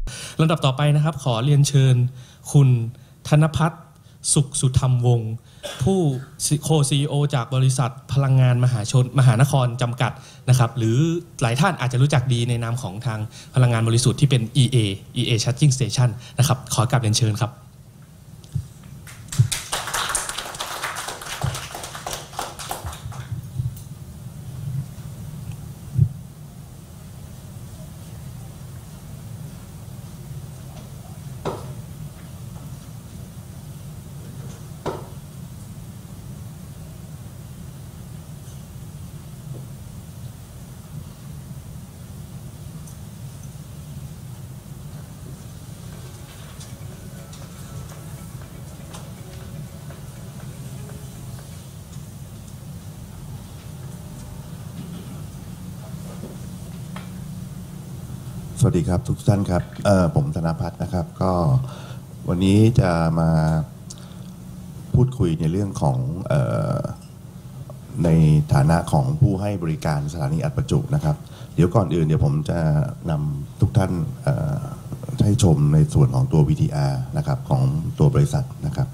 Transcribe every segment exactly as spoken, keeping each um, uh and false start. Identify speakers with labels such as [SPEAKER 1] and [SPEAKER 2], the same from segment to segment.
[SPEAKER 1] ลำดับต่อไปนะครับขอเรียนเชิญคุณธนภัทรสุขสุธรรมวงศ์ผู้โคซีอีโอจากบริษัทพลังงานมหาชนมหานครจำกัดนะครับหรือหลายท่านอาจจะรู้จักดีในนามของทางพลังงานบริสุทธิ์ที่เป็น อี เอ อี เอ Charging Station นะครับขอกราบเรียนเชิญครับ
[SPEAKER 2] สวัสดีครับทุกท่านครับผมธนภัทรนะครับก็วันนี้จะมาพูดคุยในเรื่องของเอ่อในฐานะของผู้ให้บริการสถานีอัดประจุนะครับเดี๋ยวก่อนอื่นเดี๋ยวผมจะนำทุกท่านให้ชมในส่วนของตัว วี ที อาร์ นะครับของตัวบริษัทนะครับ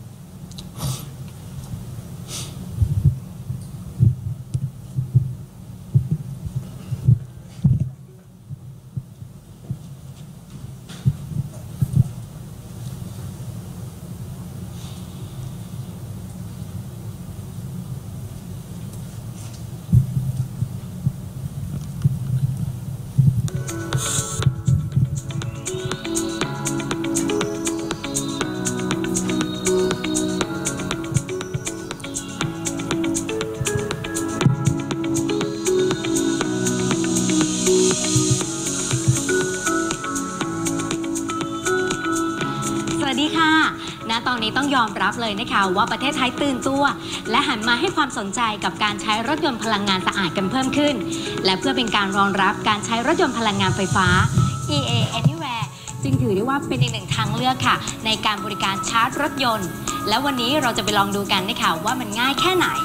[SPEAKER 3] ตอนนี้ต้องยอมรับเลยนะคะว่าประเทศไทยตื่นตัวและหันมาให้ความสนใจกับการใช้รถยนต์พลังงานสะอาดกันเพิ่มขึ้นและเพื่อเป็นการรองรับการใช้รถยนต์พลังงานไฟฟ้า อี เอ Anywhere จึงถือได้ว่าเป็นอีกหนึ่งทางเลือกค่ะในการบริการชาร์จรถยนต์และวันนี้เราจะไปลองดูกันนะคะว่ามันง่ายแค่ไหน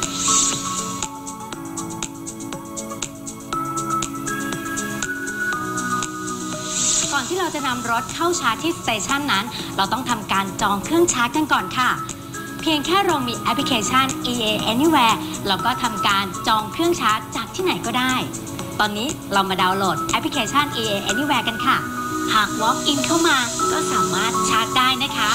[SPEAKER 3] ก่อนที่เราจะนำรถเข้าชาร์จที่สเตชันนั้นเราต้องทำการจองเครื่องชาร์จกันก่อนค่ะเพียงแค่เรามีแอปพลิเคชัน อี เอ Anywhere เราก็ทำการจองเครื่องชาร์จจากที่ไหนก็ได้ตอนนี้เรามาดาวน์โหลดแอปพลิเคชัน อี เอ Anywhere กันค่ะหาก walk in เข้ามาก็สามารถชาร์จได้นะคะ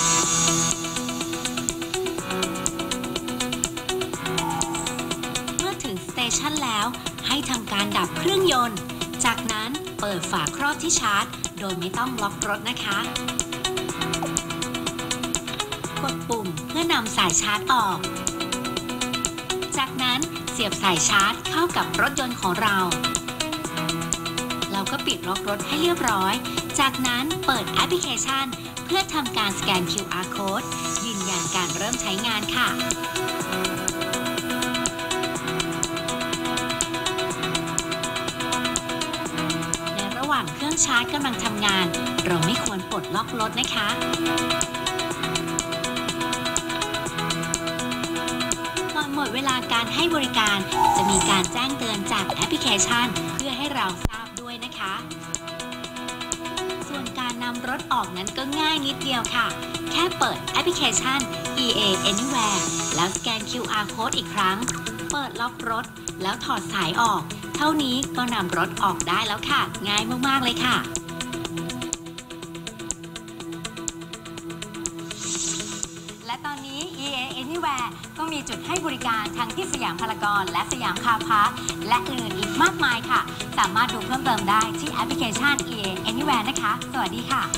[SPEAKER 3] เมื่อถึงสเตชันแล้วให้ทำการดับเครื่องยนต์จากนั้นเปิดฝาครอบที่ชาร์จโดยไม่ต้องล็อกรถนะคะกดปุ่มเพื่อนำสายชาร์จออกจากนั้นเสียบสายชาร์จเข้ากับรถยนต์ของเราเราก็ปิดล็อกรถให้เรียบร้อยจากนั้นเปิดแอปพลิเคชันเพื่อทำการสแกน คิว อาร์ Code ยืนยันการเริ่มใช้งานค่ะเครื่องชาร์จกำลังทำงานเราไม่ควรปลดล็อกรถนะคะพอหมดเวลาการให้บริการจะมีการแจ้งเตือนจากแอปพลิเคชันเพื่อให้เราทราบด้วยนะคะส่วนการนำรถออกนั้นก็ง่ายนิดเดียวค่ะแค่เปิดแอปพลิเคชัน อี เอ Anywhere แล้วสแกน คิว อาร์ Code อีกครั้งเปิดล็อกรถแล้วถอดสายออกเท่านี้ก็นำรถออกได้แล้วค่ะง่ายมากๆเลยค่ะและตอนนี้ อี เอ Anywhere ก็มีจุดให้บริการทั้งที่สยามพารากอนและสยามคาร์พาร์คและอื่นๆอีกมากมายค่ะสามารถดูเพิ่มเติมได้ที่แอปพลิเคชัน อี เอ Anywhere นะคะสวัสดีค่ะ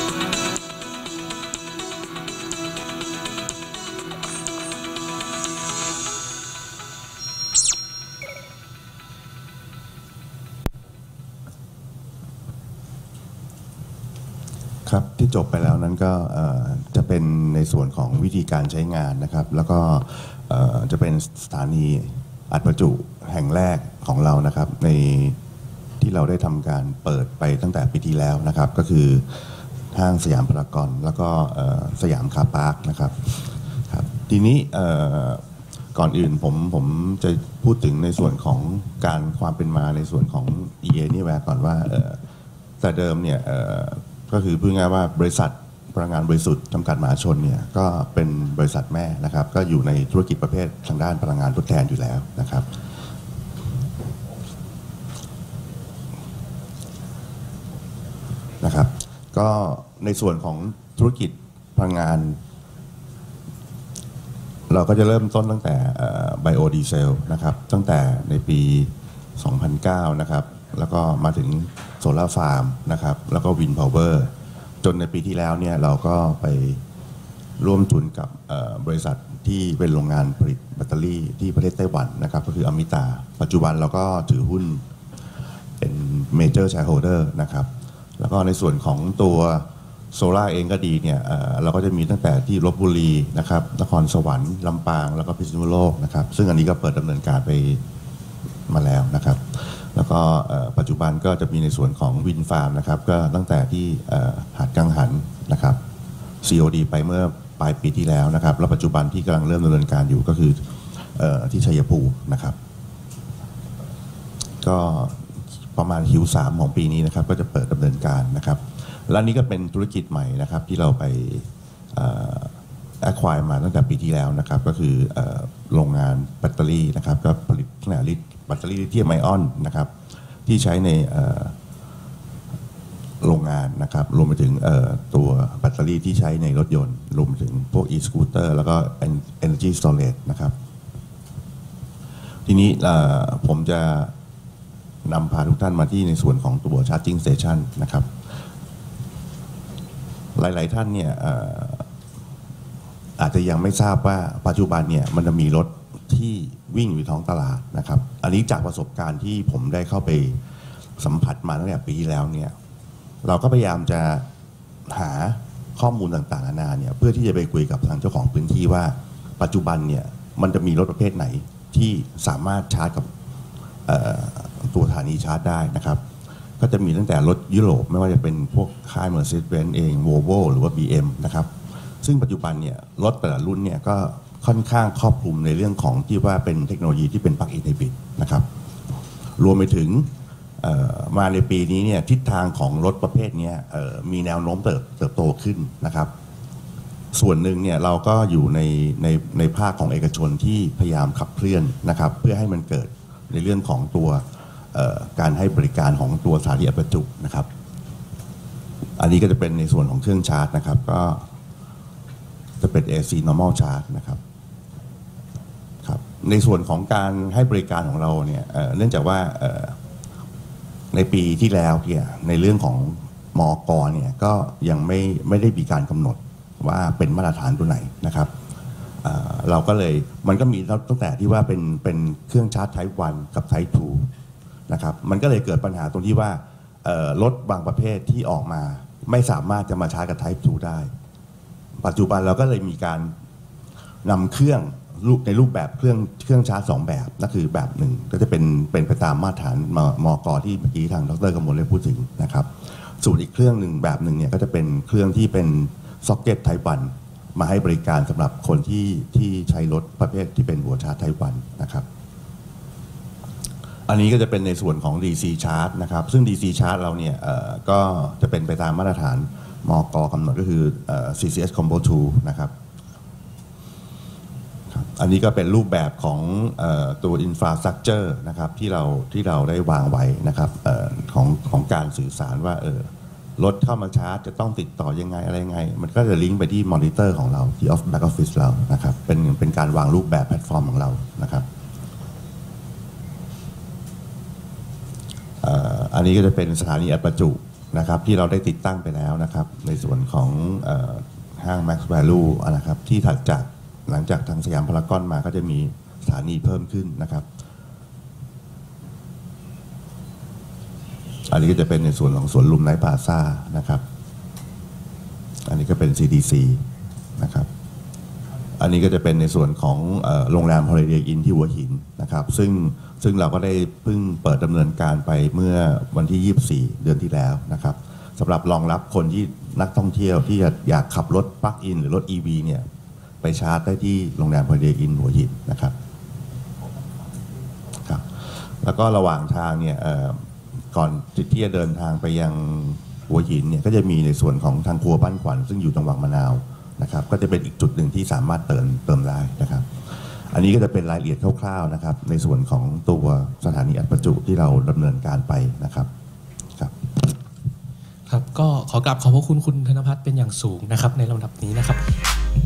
[SPEAKER 2] ครับที่จบไปแล้วนั้นก็จะเป็นในส่วนของวิธีการใช้งานนะครับแล้วก็จะเป็นสถานีอัดประจุแห่งแรกของเรานะครับในที่เราได้ทำการเปิดไปตั้งแต่ปีที่แล้วนะครับก็คือห้างสยามพารากอนแล้วก็สยามคาร์พาร์คนะครับครับทีนี้ก่อนอื่นผมผมจะพูดถึงในส่วนของการความเป็นมาในส่วนของ อี เอ Anywhere ก่อนว่าแต่เดิมเนี่ยก็ก็คือพูดง่ายว่าบริษัทพลังงานบริสุทธิ์จำกัดมหาชนเนี่ยก็เป็นบริษัทแม่นะครับก็อยู่ในธุรกิจประเภททางด้านพลังงานทดแทนอยู่แล้วนะครับนะครับก็ในส่วนของธุรกิจพลังงานเราก็จะเริ่มต้นตั้งแต่ไบโอดีเซลนะครับตั้งแต่ในปีสองพันเก้านะครับแล้วก็มาถึงโซลาร์ฟาร์มนะครับแล้วก็วินด์พาวเวอร์จนในปีที่แล้วเนี่ยเราก็ไปร่วมทุนกับบริษัทที่เป็นโรงงานผลิตแบตเตอรี่ที่ประเทศไต้หวันนะครับก็คืออมิตาปัจจุบันเราก็ถือหุ้นเป็นเมเจอร์แชร์โฮลเดอร์นะครับแล้วก็ในส่วนของตัวโซล่าเองก็ดีเนี่ยเราก็จะมีตั้งแต่ที่ลพบุรีนะครับนครสวรรค์ลำปางแล้วก็พิษณุโลกนะครับซึ่งอันนี้ก็เปิดดำเนินการไปมาแล้วนะครับแล้วก็ปัจจุบันก็จะมีในส่วนของวินฟาร์มนะครับก็ตั้งแต่ที่หาดกังหันนะครับ ซี โอ ดี ไปเมื่อปลายปีที่แล้วนะครับแล้วปัจจุบันที่กำลังเริ่มดำเนินการอยู่ก็คือที่ชัยภูมินะครับก็ประมาณ คิว สาม ของปีนี้นะครับก็จะเปิดดำเนินการนะครับและนี่ก็เป็นธุรกิจใหม่นะครับที่เราไปแอคควายมาตั้งแต่ปีที่แล้วนะครับก็คือโรงงานแบตเตอรี่นะครับก็ผลิตขนาดลิตรแบตเตอรี่ลิเธียมไอออนนะครับที่ใช้ในโรงงานนะครับรวมไปถึงตัวแบตเตอรี่ที่ใช้ในรถยนต์รวมไปถึงพวก e-scooter แล้วก็ energy storage นะครับทีนี้ผมจะนำพาทุกท่านมาที่ในส่วนของตัว charging station นะครับหลายๆท่านเนี่ยอาจจะยังไม่ทราบว่าปัจจุบันเนี่ยมันจะมีรถที่วิ่งอยู่ท้องตลาดนะครับอันนี้จากประสบการณ์ที่ผมได้เข้าไปสัมผัสมาตั้งแต่ปีที่แล้วเนี่ยเราก็พยายามจะหาข้อมูลต่างๆนานาเนี่ยเพื่อที่จะไปคุยกับทางเจ้าของพื้นที่ว่าปัจจุบันเนี่ยมันจะมีรถประเภทไหนที่สามารถชาร์จกับตัวสถานีชาร์จได้นะครับก็จะมีตั้งแต่รถยุโรปไม่ว่าจะเป็นพวกค่าย Mercedes-Benz เอง Volvo หรือว่า บี เอ็ม นะครับซึ่งปัจจุบันเนี่ยรถแต่ละรุ่นเนี่ยก็ค่อนข้างครอบคลุมในเรื่องของที่ว่าเป็นเทคโนโลยีที่เป็น Plug-in Hybrid นะครับรวมไปถึงมาในปีนี้เนี่ยทิศทางของรถประเภทนี้มีแนวโน้มเติบเติบโตขึ้นนะครับส่วนหนึ่งเนี่ยเราก็อยู่ในในในภาคของเอกชนที่พยายามขับเคลื่อนนะครับเพื่อให้มันเกิดในเรื่องของตัวการให้บริการของตัวสถานีอัดประจุนะครับอันนี้ก็จะเป็นในส่วนของเครื่องชาร์จนะครับก็จะเป็น เอ ซี normal charge นะครับครับในส่วนของการให้บริการของเราเนี่ยเนื่องจากว่าในปีที่แล้วเนี่ยในเรื่องของมก.เนี่ยก็ยังไม่ไม่ได้มีการกำหนดว่าเป็นมาตรฐานตัวไหนนะครับเราก็เลยมันก็มีตั้งแต่ที่ว่าเป็นเป็นเครื่องชาร์จ Type วันกับ Type ทูนะครับมันก็เลยเกิดปัญหาตรงที่ว่ารถบางประเภทที่ออกมาไม่สามารถจะมาชาร์จกับ Type ทูได้ปัจจุบันเราก็เลยมีการนำเครื่องรูปในรูปแบบเครื่องเครื่องชาร์จสองแบบนั่นคือแบบหนึ่งก็จะเป็นเป็นไปตามมาตรฐานมมก.ที่เมื่อกี้ทางดร.กมลได้พูดถึงนะครับส่วนอีกเครื่องหนึ่งแบบหนึ่งเนี่ยก็จะเป็นเครื่องที่เป็นซ็อกเก็ต Type วันมาให้บริการสำหรับคนที่ที่ใช้รถประเภทที่เป็นหัวชาร์จ Type วันนะครับอันนี้ก็จะเป็นในส่วนของ ดี ซี Charge นะครับซึ่ง ดี ซี Charge เราเนี่ยก็จะเป็นไปตามมาตรฐานมก.กำหนดก็คือ ซี ซี เอส Combo ทูนะครับอันนี้ก็เป็นรูปแบบของตัว infrastructure นะครับที่เราที่เราได้วางไว้นะครับของของการสื่อสารว่ารถเข้ามาชาร์จจะต้องติดต่อยังไงอะไรยังไงมันก็จะลิงก์ไปที่มอนิเตอร์ของเราที่ back office เรานะครับเป็นเป็นการวางรูปแบบแพลตฟอร์มของเรานะครับอันนี้ก็จะเป็นสถานีอัดประจุนะครับที่เราได้ติดตั้งไปแล้วนะครับในส่วนของห้าง Max Value นะครับที่ถัดจากหลังจากทางสยามพารากอนมาก็จะมีสถานีเพิ่มขึ้นนะครับอันนี้ก็จะเป็นในส่วนของสวนลุมไนท์พลาซ่านะครับอันนี้ก็เป็น ซี ดี ซี นะครับอันนี้ก็จะเป็นในส่วนของโรงแรม Holiday Inn ที่หัวหินนะครับซึ่งซึ่งเราก็ได้เพิ่งเปิดดำเนินการไปเมื่อวันที่ยี่สิบสี่เดือนที่แล้วนะครับสำหรับรองรับคนที่นักท่องเที่ยวที่อยากขับรถปลั๊กอินหรือรถ อี วี เนี่ยไปชาร์จได้ที่โรงแรม Holiday Inn หัวหินนะครับครับแล้วก็ระหว่างทางเนี่ยก่อนที่จะเดินทางไปยังหัวหินเนี่ยก็จะมีในส่วนของทางครัวบ้านขวัญซึ่งอยู่ตรงวังมะนาวนะครับก็จะเป็นอีกจุดหนึ่งที่สามารถเติมเติมได้นะครับอันนี้ก็จะเป็นรายละเอียดคร่าวๆนะครับในส่วนของตัวสถานีอัดประจุที่เราดำเนินการไปนะครับครับ
[SPEAKER 1] ครับก็ขอกราบขอบพระคุณคุณธนภัทรเป็นอย่างสูงนะครับในลำดับนี้นะครับ